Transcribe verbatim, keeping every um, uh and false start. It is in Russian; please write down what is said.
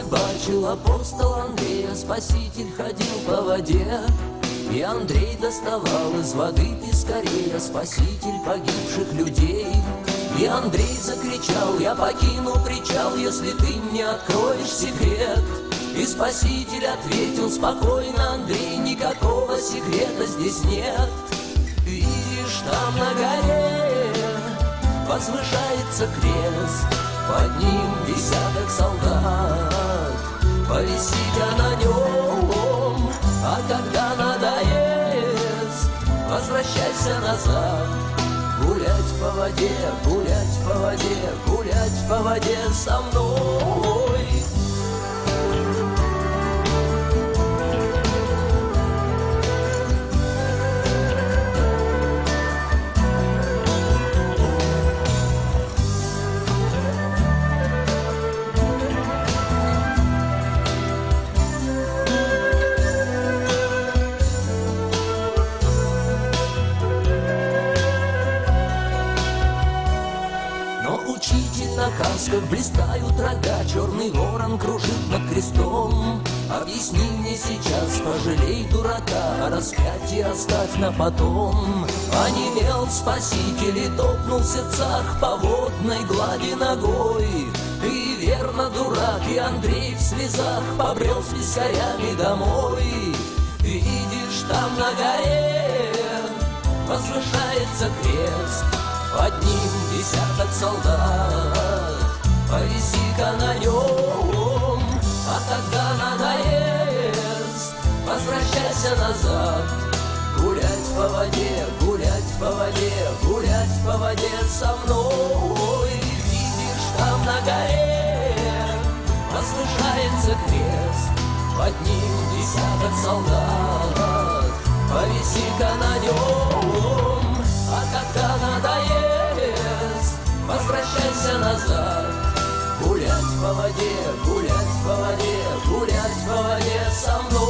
рыбачил апостол Андрей, а Спаситель ходил по воде. И Андрей доставал из воды пескарей, а Спаситель погибших людей. И Андрей закричал: я покину причал, если ты мне откроешь секрет. И Спаситель ответил спокойно: Андрей, никакого секрета здесь нет. Видишь, там на горе возвышается крест, под ним десяток солдат, повиси-ка на нем, а когда надоест, возвращайся назад. Гулять по воде, гулять по воде, гулять по воде со мной. На касках блистают рога, черный ворон кружит над крестом. Объясни мне сейчас, пожалей дурака, а распятие оставь на потом. Онемел Спаситель и топнул в сердцах по водной глади ногой. Ты верно дурак, и Андрей в слезах побрел с пескарями домой. Видишь, там на горе возвышается крест, под ним десяток солдат, повиси-ка на нем, а когда надоест, возвращайся назад. Гулять по воде, гулять по воде, гулять по воде со мной. Видишь, там на горе возвышается крест, под ним десяток солдат, повиси-ка на нем, а когда надоест, возвращайся назад. Гулять по воде, гулять по воде, гулять по воде со мной.